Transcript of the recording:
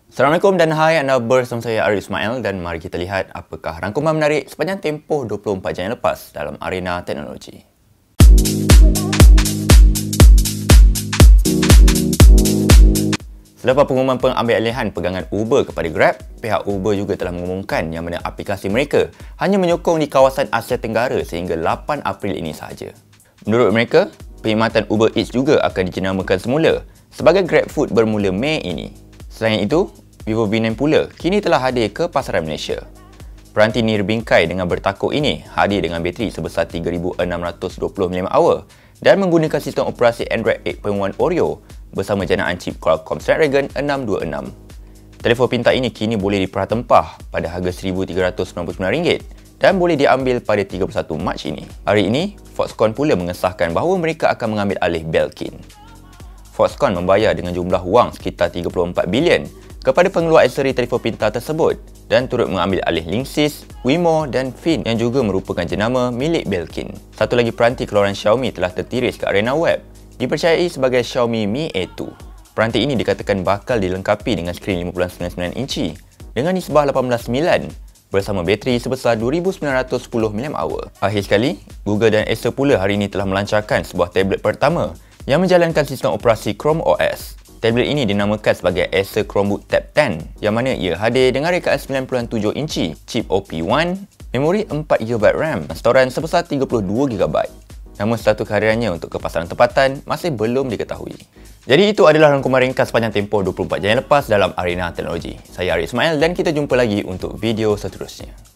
Assalamualaikum dan hai, anda bersama saya Arif Ismail dan mari kita lihat apakah rangkuman menarik sepanjang tempoh 24 jam yang lepas dalam arena teknologi. Selepas pengumuman pengambilalihan pegangan Uber kepada Grab, pihak Uber juga telah mengumumkan yang mana aplikasi mereka hanya menyokong di kawasan Asia Tenggara sehingga 8 April ini sahaja. Menurut mereka, perkhidmatan Uber Eats juga akan dijenamakan semula sebagai GrabFood bermula Mei ini. Selain itu, Vivo V9 pula kini telah hadir ke pasaran Malaysia. Peranti nirbingkai dengan bertakuk ini hadir dengan bateri sebesar 3620 mAh dan menggunakan sistem operasi Android 8.1 Oreo bersama janaan chip Qualcomm Snapdragon 626. Telefon pintar ini kini boleh dipertempah pada harga RM1,399 dan boleh diambil pada 31 Mac ini. Hari ini, Foxconn pula mengesahkan bahawa mereka akan mengambil alih Belkin. Foxconn membayar dengan jumlah wang sekitar 34 bilion kepada pengeluar aksesori telefon pintar tersebut dan turut mengambil alih Linksys, Wemo dan Fin yang juga merupakan jenama milik Belkin. Satu lagi peranti keluaran Xiaomi telah tertiris ke arena web, dipercayai sebagai Xiaomi Mi A2. Peranti ini dikatakan bakal dilengkapi dengan skrin 5.99 inci dengan nisbah 18:9 bersama bateri sebesar 2910 mAh. Akhir sekali, Google dan Acer pula hari ini telah melancarkan sebuah tablet pertama yang menjalankan sistem operasi Chrome OS. Tablet ini dinamakan sebagai Acer Chromebook Tab 10 yang mana ia hadir dengan rekaan 9.7 inci, chip OP1, memori 4GB RAM dan storan sebesar 32GB. Namun status kehadirannya untuk ke pasaran tempatan masih belum diketahui. Jadi itu adalah rangkuman ringkas sepanjang tempoh 24 jam yang lepas dalam arena teknologi. Saya Arif Ismail dan kita jumpa lagi untuk video seterusnya.